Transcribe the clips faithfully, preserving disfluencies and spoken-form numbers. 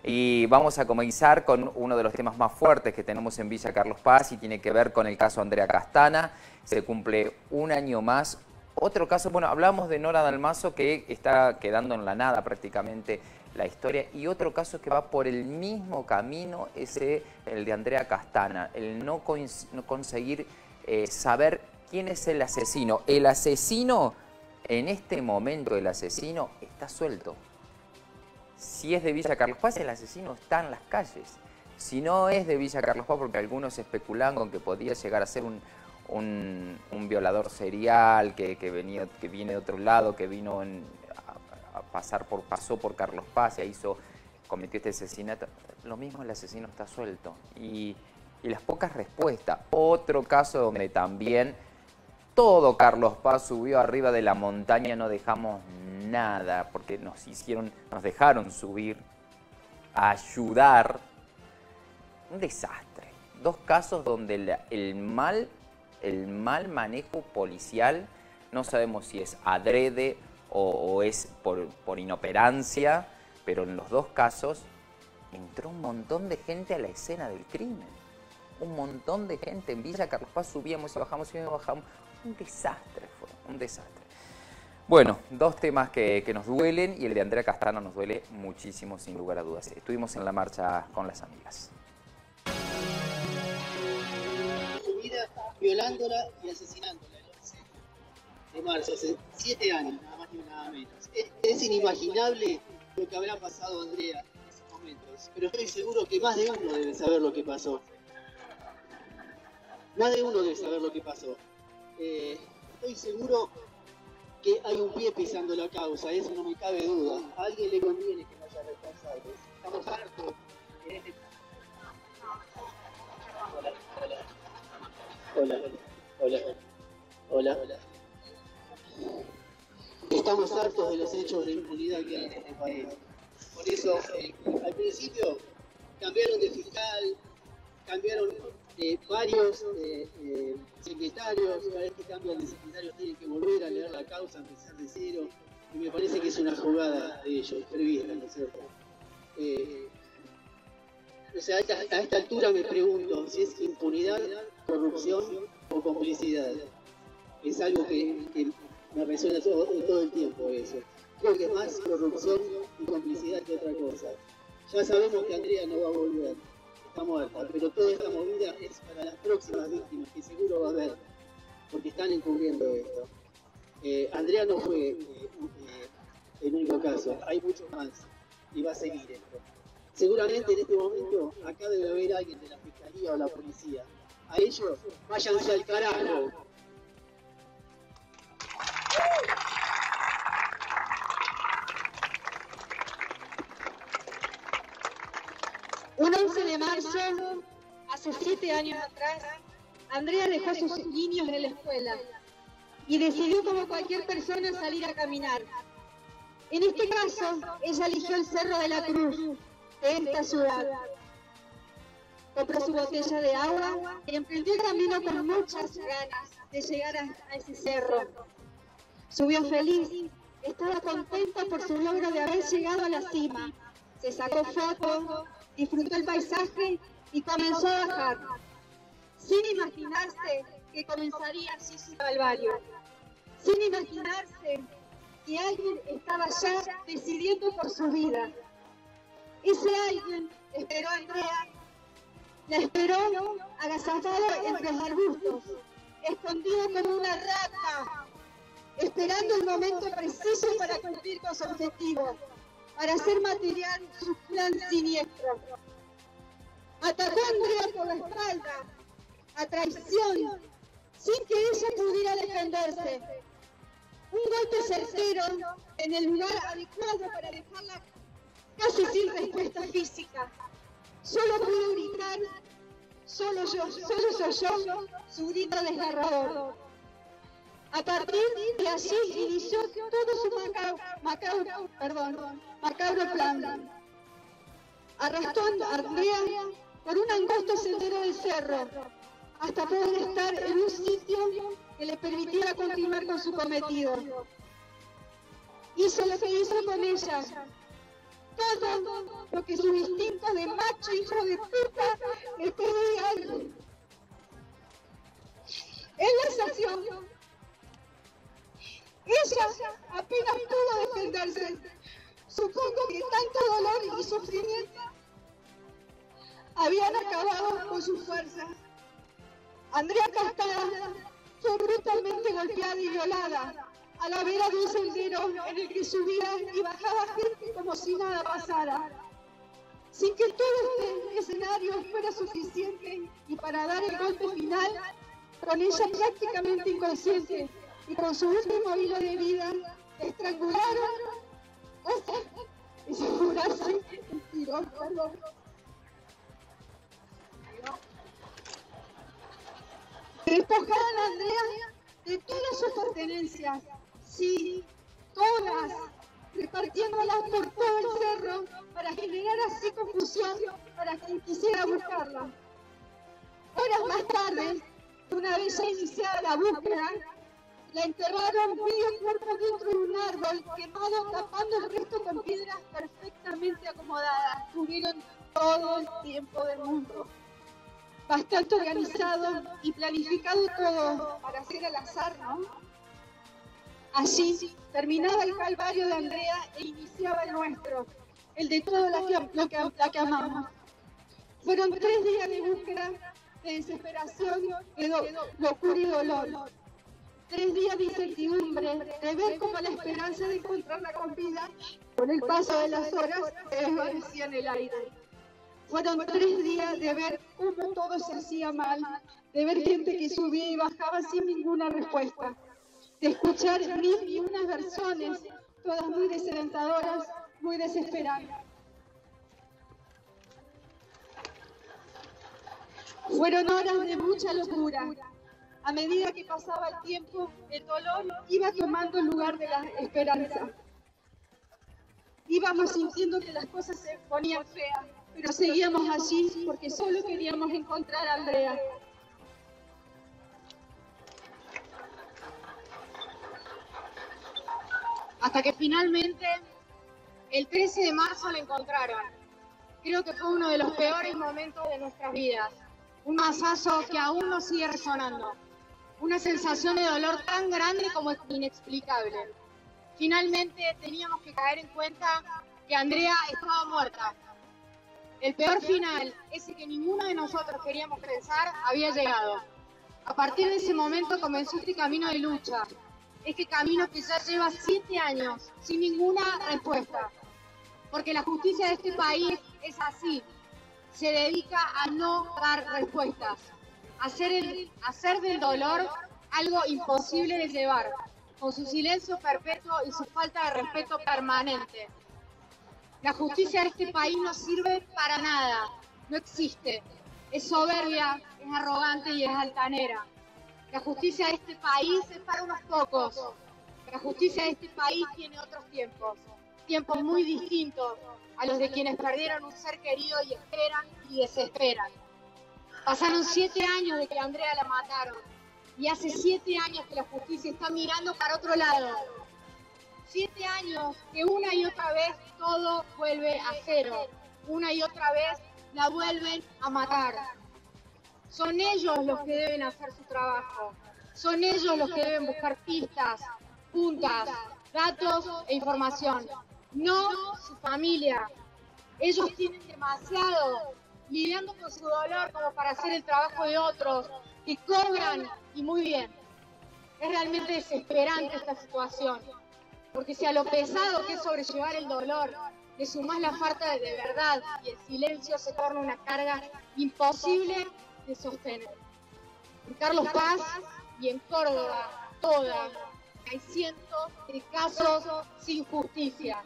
Y vamos a comenzar con uno de los temas más fuertes que tenemos en Villa Carlos Paz y tiene que ver con el caso Andrea Castana. Se cumple un año más. Otro caso, bueno, hablamos de Nora Dalmazo, que está quedando en la nada prácticamente la historia, y otro caso que va por el mismo camino es el de Andrea Castana, el no, no conseguir eh, saber quién es el asesino. El asesino, en este momento el asesino está suelto. Si es de Villa Carlos Paz, el asesino está en las calles. Si no es de Villa Carlos Paz, porque algunos especulan con que podía llegar a ser un, un, un violador serial, que, que, venía, que viene de otro lado, que vino en, a, a pasar por, pasó por Carlos Paz e hizo, cometió este asesinato. Lo mismo, el asesino está suelto. Y, y las pocas respuestas. Otro caso donde también todo Carlos Paz subió arriba de la montaña, no dejamos nada, porque nos hicieron, nos dejaron subir a ayudar. Un desastre. Dos casos donde la, el mal, el mal manejo policial, no sabemos si es adrede o, o es por, por inoperancia, pero en los dos casos entró un montón de gente a la escena del crimen. Un montón de gente. En Villa Carlos Paz subíamos y bajamos, subíamos y bajamos. Un desastre fue, un desastre. Bueno, dos temas que, que nos duelen, y el de Andrea Castana nos duele muchísimo, sin lugar a dudas. Estuvimos en la marcha con las amigas. Su vida violándola y asesinándola el once de marzo, hace siete años, nada más ni nada menos. Es, es inimaginable lo que habrá pasado a Andrea en esos momentos, pero estoy seguro que más de uno debe saber lo que pasó. Más de uno debe saber lo que pasó. Eh, estoy seguro que hay un pie pisando la causa, eso no me cabe duda. A alguien le conviene que no haya responsables. Estamos hartos de este... Hola, hola, hola, hola. Estamos hartos de los hechos de impunidad que hay en este país. Por eso, eh, al principio, cambiaron de fiscal, cambiaron eh, varios eh, eh, secretarios. Cada vez que cambian de secretario tienen que volver a leer la causa, empezar de cero. Y me parece que es una jugada de ellos, prevista, ¿no es cierto? Eh, o sea, a esta, a esta altura me pregunto si es impunidad, corrupción o complicidad. Es algo que, que me resuena todo, todo el tiempo eso. Creo que es más corrupción y complicidad que otra cosa. Ya sabemos que Andrea no va a volver, está muerta, pero toda esta movida es para las próximas víctimas, que seguro va a haber, porque están encubriendo esto. Eh, Andrea no fue eh, eh, el único caso, hay muchos más, y va a seguir esto. Seguramente en este momento acá debe haber alguien de la Fiscalía o la Policía. A ellos, váyanse al carajo. Un once de marzo, hace siete años atrás, Andrea dejó a sus niños en la escuela y decidió, como cualquier persona, salir a caminar. En este caso, ella eligió el Cerro de la Cruz de esta ciudad. Compró su botella de agua y emprendió el camino con muchas ganas de llegar a, a ese cerro. Subió feliz, estaba contenta por su logro de haber llegado a la cima. Se sacó fotos, disfrutó el paisaje y comenzó a bajar, sin imaginarse que comenzaría así su calvario, sin imaginarse que alguien estaba ya decidiendo por su vida. Ese alguien esperó a Andrea, la esperó agazapado entre los arbustos, escondido como una rata, esperando el momento preciso para cumplir con su objetivo, para hacer material su plan siniestro. Atacó a Andrea por la espalda, a traición, sin que ella pudiera defenderse. Un golpe certero en el lugar adecuado para dejarla casi sin respuesta física. Solo pudo gritar, solo yo, solo soy yo, su grito desgarrador. A partir de allí inició todo su macabro, macabro, perdón, macabro plan. Arrastró a Andrea por un angosto sendero del cerro, hasta poder estar en un sitio que le permitiera continuar con su cometido. Hizo lo que hizo con ella, todo lo que sus instintos de macho hijo de puta le pedían. En la estación, ella apenas pudo defenderse. Supongo que tanto dolor y sufrimiento habían acabado con sus fuerzas. Andrea Castana fue brutalmente golpeada y violada a la vera de un sendero en el que subía y bajaba gente como si nada pasara. Sin que todo este escenario fuera suficiente y para dar el golpe final, con ella prácticamente inconsciente y con su último hilo de vida, la estrangularon y se jurase el tirón, perdón. Despojaron a Andrea de todas sus pertenencias, sí, todas, repartiéndolas por todo el cerro para generar así confusión para quien quisiera buscarla. Horas más tarde, una vez ya iniciada la búsqueda, la enterraron medio cuerpo dentro de un árbol quemado, tapando el resto con piedras perfectamente acomodadas. Tuvieron todo el tiempo del mundo. Bastante organizado y planificado todo para hacer al azar, ¿no? Allí terminaba el calvario de Andrea e iniciaba el nuestro, el de todo la que, lo que, la que amamos. Fueron tres días de búsqueda, de desesperación, de do, locura y dolor. Tres días de incertidumbre, de ver cómo la esperanza de encontrarla con vida, con el paso de las horas, se desvanecía en el aire. Fueron tres días de ver cómo todo se hacía mal, de ver gente que subía y bajaba sin ninguna respuesta, de escuchar mil y unas versiones, todas muy desalentadoras, muy desesperadas. Fueron horas de mucha locura. A medida que pasaba el tiempo, el dolor iba tomando el lugar de la esperanza. Íbamos sintiendo que las cosas se ponían feas, pero seguíamos allí porque solo queríamos encontrar a Andrea. Hasta que finalmente, el trece de marzo la encontraron. Creo que fue uno de los peores momentos de nuestras vidas. Un mazazo que aún nos sigue resonando. Una sensación de dolor tan grande como inexplicable. Finalmente teníamos que caer en cuenta que Andrea estaba muerta. El peor final, ese que ninguno de nosotros queríamos pensar, había llegado. A partir de ese momento comenzó este camino de lucha. Este camino que ya lleva siete años sin ninguna respuesta. Porque la justicia de este país es así. Se dedica a no dar respuestas. Hacer, el, hacer del dolor algo imposible de llevar, con su silencio perpetuo y su falta de respeto permanente. La justicia de este país no sirve para nada, no existe. Es soberbia, es arrogante y es altanera. La justicia de este país es para unos pocos. La justicia de este país tiene otros tiempos, tiempos muy distintos a los de quienes perdieron un ser querido y esperan y desesperan. Pasaron siete años de que a Andrea la mataron y hace siete años que la justicia está mirando para otro lado. Siete años que una y otra vez todo vuelve a cero. Una y otra vez la vuelven a matar. Son ellos los que deben hacer su trabajo. Son ellos los que deben buscar pistas, puntas, datos e información. No su familia. Ellos tienen demasiado lidiando con su dolor como para hacer el trabajo de otros, que cobran y muy bien. Es realmente desesperante esta situación, porque si a lo pesado que es sobrellevar el dolor, le sumás la falta de verdad y el silencio, se torna una carga imposible de sostener. En Carlos Paz y en Córdoba, toda, hay cientos de casos sin justicia.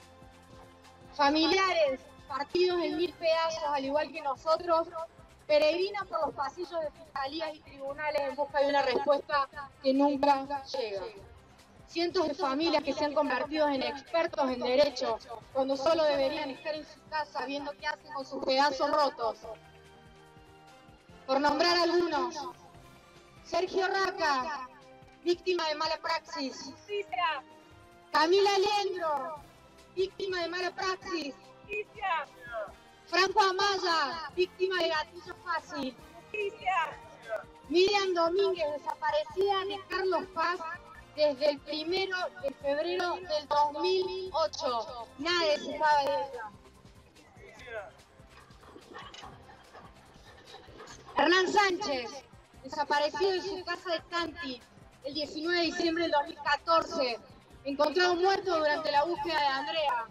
Familiares partidos en mil pedazos, al igual que nosotros, peregrinan por los pasillos de fiscalías y tribunales en busca de una respuesta que nunca llega. Cientos de familias que se han convertido en expertos en derecho, cuando solo deberían estar en su casa viendo qué hacen con sus pedazos rotos. Por nombrar algunos, Sergio Raca, víctima de mala praxis. Camila Leandro, víctima de mala praxis. Franco Amaya, víctima de gatillo fácil. Miriam Domínguez, desaparecida de Carlos Paz desde el primero de febrero del dos mil ocho. Nadie se sabe de ella. Hernán Sánchez, desaparecido de su casa de Tanti el diecinueve de diciembre del dos mil catorce, encontrado muerto durante la búsqueda de Andrea.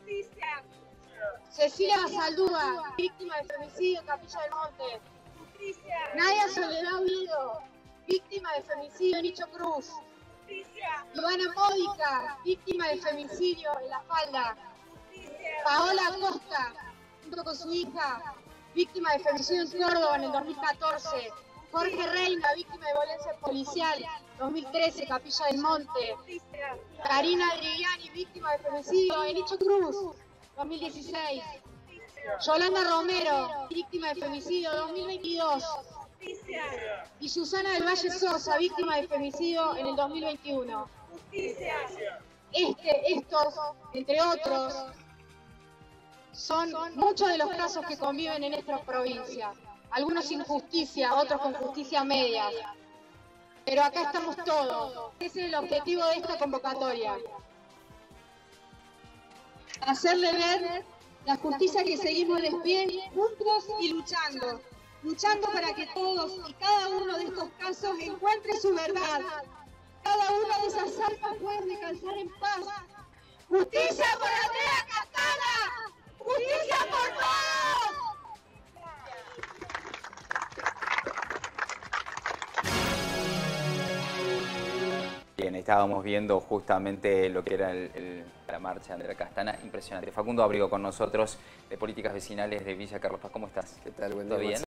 Cecilia Basaldúa, víctima de femicidio en Capilla del Monte. Nadia Soledad Oviedo, víctima de femicidio en Nicho Cruz. Ivana Módica, víctima de femicidio en La Falda. Paola Acosta, junto con su hija, víctima de femicidio en Córdoba en el dos mil catorce. Jorge Reina, víctima de violencia policial, dos mil trece, Capilla del Monte. Karina Adriani, víctima de femicidio en Nicho Cruz, dos mil dieciséis. Yolanda Romero, víctima de femicidio, dos mil veintidós. Y Susana del Valle Sosa, víctima de femicidio en el dos mil veintiuno. Este, estos, entre otros, son muchos de los casos que conviven en nuestra provincia. Algunos sin justicia, otros con justicia media. Pero acá estamos todos. Ese es el objetivo de esta convocatoria. Hacerle ver la justicia que seguimos de pie, juntos y luchando. Luchando para que todos y cada uno de estos casos encuentre su verdad. Cada una de esas almas pueda descansar en paz. ¡Justicia por Andrea Castana! ¡Justicia por todos! Bien, estábamos viendo justamente lo que era el, el, la marcha de Andrea Castana, impresionante. Facundo Abrigo con nosotros, de Políticas Vecinales de Villa Carlos Paz. ¿Cómo estás? ¿Qué tal? Buen ¿Todo día, bien?